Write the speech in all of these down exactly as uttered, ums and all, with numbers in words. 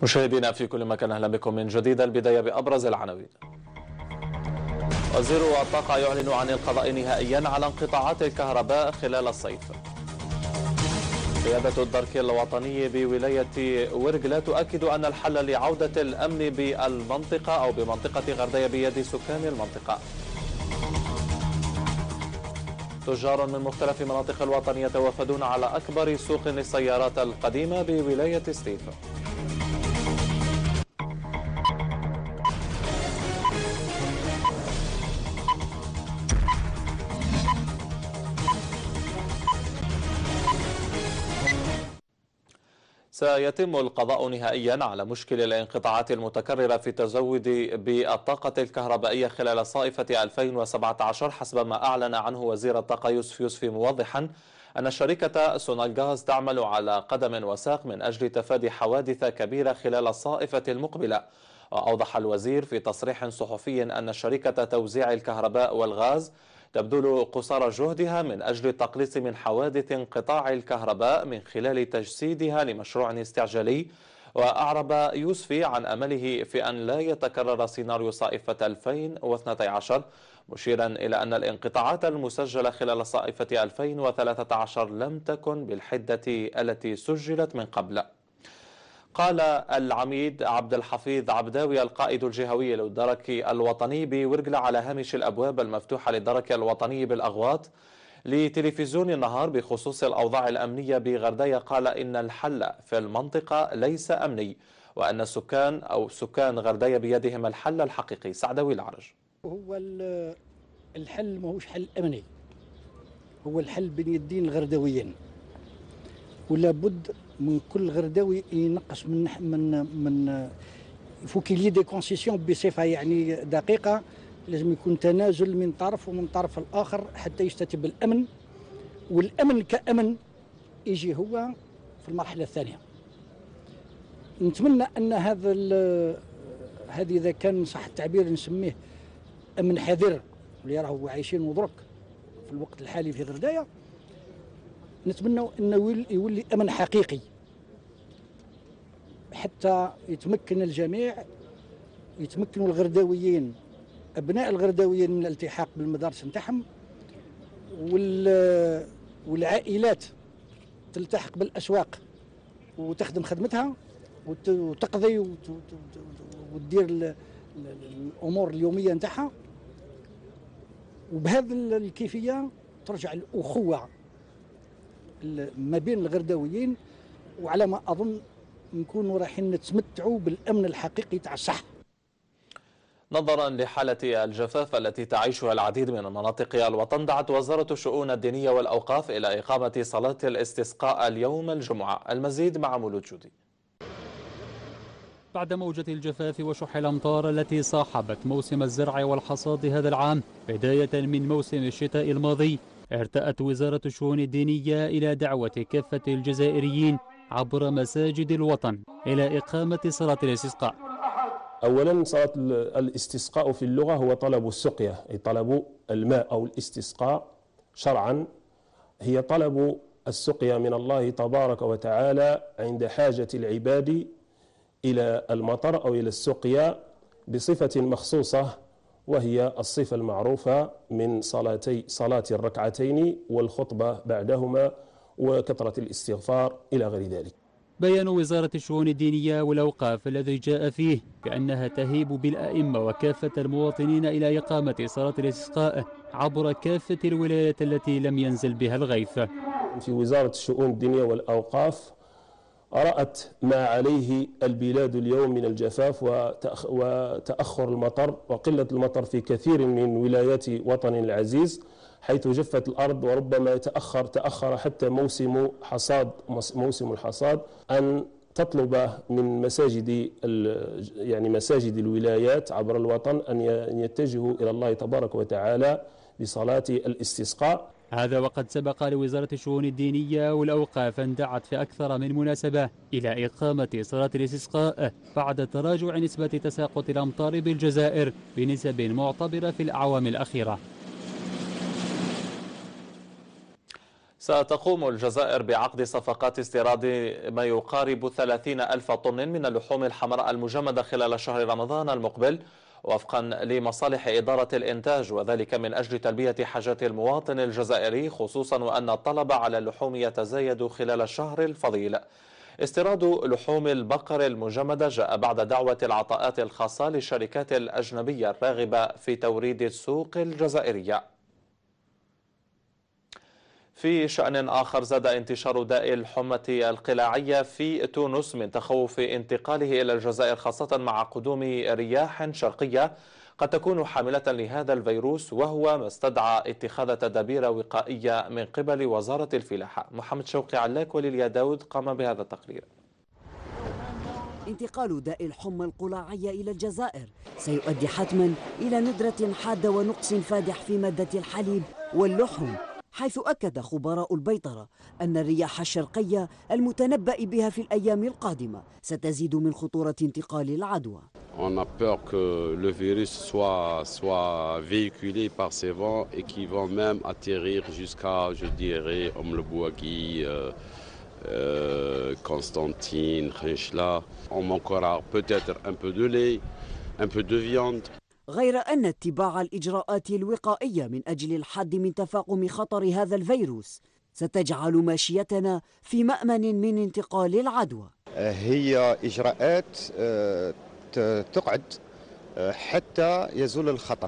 مشاهدينا في كل مكان، اهلا بكم من جديد. البدايه بابرز العناوين. وزير الطاقه يعلن عن القضاء نهائيا على انقطاعات الكهرباء خلال الصيف. قياده الدرك الوطني بولايه ورقلة تؤكد ان الحل لعوده الامن بالمنطقه او بمنطقه غردية بيد سكان المنطقه. تجار من مختلف مناطق الوطن يتوافدون على اكبر سوق للسيارات القديمه بولايه ستيف. سيتم القضاء نهائيا على مشكل الانقطاعات المتكررة في التزود بالطاقة الكهربائية خلال صائفة ألفين وسبعة عشر، حسب ما أعلن عنه وزير الطاقة يوسف يوسفي، موضحا أن شركة سونالغاز تعمل على قدم وساق من أجل تفادي حوادث كبيرة خلال الصائفة المقبلة. وأوضح الوزير في تصريح صحفي أن شركة توزيع الكهرباء والغاز تبذل قصارى جهدها من أجل التقليص من حوادث انقطاع الكهرباء من خلال تجسيدها لمشروع استعجالي. وأعرب يوسفي عن أمله في أن لا يتكرر سيناريو صائفة ألفين واثنتي عشر، مشيرا إلى أن الانقطاعات المسجلة خلال صائفة ألفين وثلاثة عشر لم تكن بالحدة التي سجلت من قبل. قال العميد عبد الحفيظ عبداوي القائد الجهوي للدرك الوطني بورقلة على هامش الأبواب المفتوحة للدرك الوطني بالأغواط لتلفزيون النهار بخصوص الأوضاع الأمنية بغردية، قال إن الحل في المنطقة ليس أمني، وأن السكان أو سكان غردية بيدهم الحل الحقيقي. سعدوي العرج: هو الحل ما هوش حل أمني، هو الحل بين يدين الغردويين، ولا بد من كل غرداوي ينقص من من من فوكيلي دي كونسيسيون بصفه يعني دقيقه. لازم يكون تنازل من طرف ومن طرف الاخر حتى يستتب الامن، والامن كامن يجي هو في المرحله الثانيه. نتمنى ان هذا هذه اذا كان صح التعبير نسميه امن حذر اللي راهو عايشين درك في الوقت الحالي في غردايه، نتمنى انه يولي امن حقيقي حتى يتمكن الجميع، يتمكنوا الغرداويين ابناء الغرداويين من الالتحاق بالمدارس نتاعهم، والعائلات تلتحق بالاسواق وتخدم خدمتها وتقضي وتدير الامور اليوميه نتاعها، وبهذه الكيفيه ترجع الاخوه ما بين الغرداويين، وعلى ما اظن نكونوا رايحين نتمتعوا بالامن الحقيقي تاع الصح. نظرا لحالة الجفاف التي تعيشها العديد من مناطق الوطن، دعت وزارة الشؤون الدينية والأوقاف إلى إقامة صلاة الاستسقاء اليوم الجمعة. المزيد مع مولود جودي. بعد موجة الجفاف وشح الأمطار التي صاحبت موسم الزرع والحصاد هذا العام بداية من موسم الشتاء الماضي، ارتأت وزارة الشؤون الدينية إلى دعوة كافة الجزائريين عبر مساجد الوطن إلى إقامة صلاة الاستسقاء. أولا، صلاة الاستسقاء في اللغة هو طلب السقيا، أي طلب الماء، أو الاستسقاء شرعا هي طلب السقيا من الله تبارك وتعالى عند حاجة العباد إلى المطر أو إلى السقيا بصفة مخصوصة، وهي الصفة المعروفة من صلاتي صلاة الركعتين والخطبة بعدهما وكثرة الاستغفار إلى غير ذلك. بيان وزارة الشؤون الدينية والأوقاف الذي جاء فيه بأنها تهيب بالأئمة وكافة المواطنين إلى إقامة صلاة الاستسقاء عبر كافة الولايات التي لم ينزل بها الغيث. في وزارة الشؤون الدينية والأوقاف رأت ما عليه البلاد اليوم من الجفاف وتأخر المطر وقلة المطر في كثير من ولايات وطننا العزيز، حيث جفت الأرض وربما تأخر تأخر حتى موسم حصاد موسم الحصاد، أن تطلب من مساجد يعني مساجد الولايات عبر الوطن أن يتجهوا إلى الله تبارك وتعالى بصلاة الاستسقاء. هذا وقد سبق لوزارة الشؤون الدينية والأوقاف أن دعت في أكثر من مناسبة إلى إقامة صلاة الاستسقاء بعد تراجع نسبة تساقط الأمطار بالجزائر بنسب معتبرة في الأعوام الأخيرة. ستقوم الجزائر بعقد صفقات استيراد ما يقارب ثلاثين ألف طن من اللحوم الحمراء المجمدة خلال شهر رمضان المقبل وفقا لمصالح إدارة الإنتاج، وذلك من أجل تلبية حاجات المواطن الجزائري، خصوصا وأن الطلب على اللحوم يتزايد خلال الشهر الفضيل. استيراد لحوم البقر المجمدة جاء بعد دعوة العطاءات الخاصة للشركات الأجنبية الراغبة في توريد السوق الجزائرية. في شأن آخر، زاد انتشار داء الحمى القلاعية في تونس من تخوف انتقاله إلى الجزائر، خاصة مع قدوم رياح شرقية قد تكون حاملة لهذا الفيروس، وهو ما استدعى اتخاذ تدابير وقائية من قبل وزارة الفلاحة. محمد شوقي علاك وليليا داود قام بهذا التقرير. انتقال داء الحمى القلاعية إلى الجزائر سيؤدي حتما إلى ندرة حادة ونقص فادح في مادة الحليب واللحوم، حيث أكد خبراء البيطرة أن الرياح الشرقية المتنبأ بها في الأيام القادمة ستزيد من خطورة انتقال العدوى. On a peur que le virus soit, soit véhiculé par ces vents et qui vont même atterrir jusqu'à, je dirais, Oum-le-Bouagui, euh, euh, Constantine, Khenchla. On manquera peut-être un peu de lait, un peu de viande. غير أن اتباع الإجراءات الوقائية من أجل الحد من تفاقم خطر هذا الفيروس ستجعل ماشيتنا في مأمن من انتقال العدوى. هي إجراءات تقعد حتى يزول الخطر،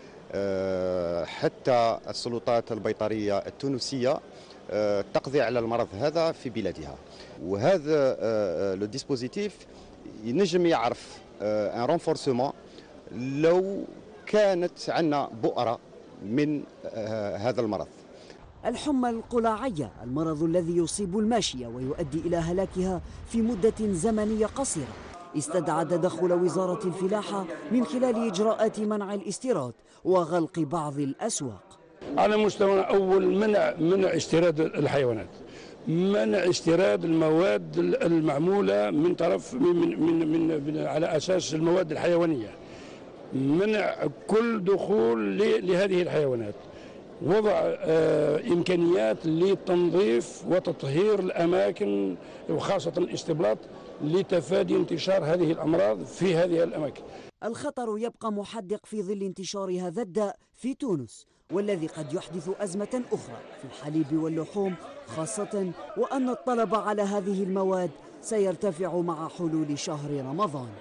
حتى السلطات البيطرية التونسية تقضي على المرض هذا في بلادها. وهذا لو ديسبوزيتيف ينجم يعرف ان رونفورسمون لو كانت عندنا بؤرة من هذا المرض. الحمى القلاعية المرض الذي يصيب الماشية ويؤدي إلى هلاكها في مدة زمنية قصيرة استدعى تدخل وزارة الفلاحة من خلال إجراءات منع الاستيراد وغلق بعض الأسواق. على مستوى أول منع منع استيراد الحيوانات، منع استيراد المواد المعمولة من طرف من من من, من على أساس المواد الحيوانية، منع كل دخول لهذه الحيوانات، وضع إمكانيات لتنظيف وتطهير الأماكن وخاصة الاستبلاط لتفادي انتشار هذه الأمراض في هذه الأماكن. الخطر يبقى محدق في ظل انتشار هذا الداء في تونس، والذي قد يحدث أزمة أخرى في الحليب واللحوم، خاصة وأن الطلب على هذه المواد سيرتفع مع حلول شهر رمضان.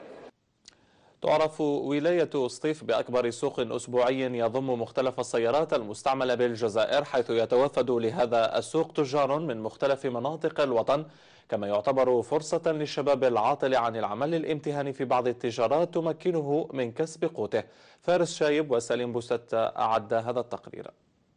تعرف ولاية سطيف بأكبر سوق أسبوعي يضم مختلف السيارات المستعملة بالجزائر، حيث يتوافد لهذا السوق تجار من مختلف مناطق الوطن، كما يعتبر فرصة للشباب العاطل عن العمل الامتهاني في بعض التجارات تمكنه من كسب قوته. فارس شايب وسليم بوستة أعد هذا التقرير.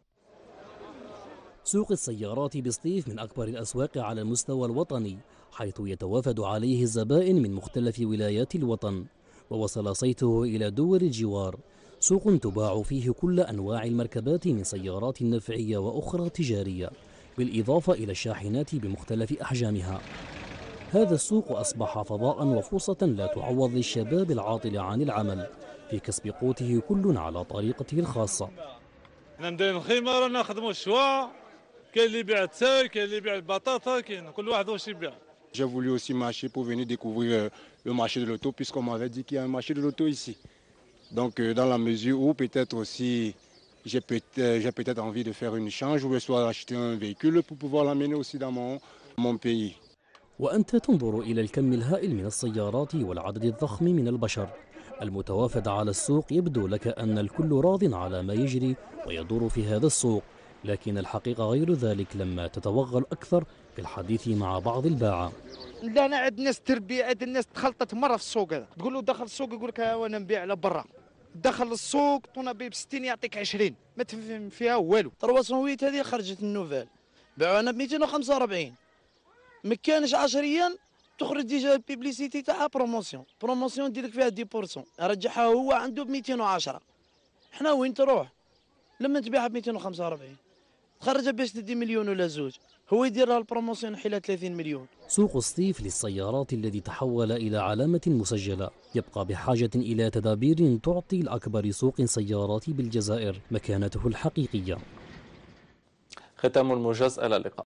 سوق السيارات بسطيف من أكبر الأسواق على المستوى الوطني، حيث يتوافد عليه الزبائن من مختلف ولايات الوطن، ووصل صيته إلى دول الجوار. سوق تباع فيه كل أنواع المركبات من سيارات نفعية وأخرى تجارية، بالإضافة إلى الشاحنات بمختلف أحجامها. هذا السوق أصبح فضاء وفرصة لا تعوض للشباب العاطل عن العمل في كسب قوته كل على طريقته الخاصة. احنا مدايرين الخيمة رانا نخدموا الشواء، كاين اللي يبيع التاي، كاين اللي يبيع البطاطا، كاين كل واحد واش يبيع. J'ai voulu aussi marcher pour venir découvrir le marché de l'auto, puisqu'on m'avait dit qu'il y a un marché de l'auto ici. Donc dans la mesure où peut-être aussi j'ai peut-être, j'ai peut-être envie de faire une échange ou soit acheter un véhicule pour pouvoir l'amener aussi dans mon, mon pays. وأنت تنظر إلى الكم الهائل من السيارات والعدد الضخم من البشر المتوافد على السوق، يبدو لك أن الكل راض على ما يجري ويدور في هذا السوق، لكن الحقيقة غير ذلك لما تتوغل أكثر في الحديث مع بعض الباعة. لا أنا عند ناس تربية، عند الناس تخلطت مرة في السوق هذا، تقول له دخل السوق يقول لك أنا نبيع على برا، دخل السوق طونابيل ب ستين يعطيك عشرين، ما تفهم فيها والو. ثمانمائة هذه خرجت النوفال باعونا ب مئتين وخمسة وأربعين، ما كانش عشريا تخرج ديجا البيبليسيتي تاعها بروموسيون، بروموسيون دير لك فيها عشرة بالمئة، رجعها هو عنده ب مئتين وعشرة. حنا وين تروح؟ لما تبيعها ب مئتين وخمسة وأربعين تخرجها باش تدي مليون ولا زوج، هو يدير لها البروموسيون حيلها ثلاثين مليون. سوق سطيف للسيارات الذي تحول إلى علامة مسجلة يبقى بحاجة إلى تدابير تعطي لأكبر سوق سيارات بالجزائر مكانته الحقيقية. ختام الموجز، إلى اللقاء.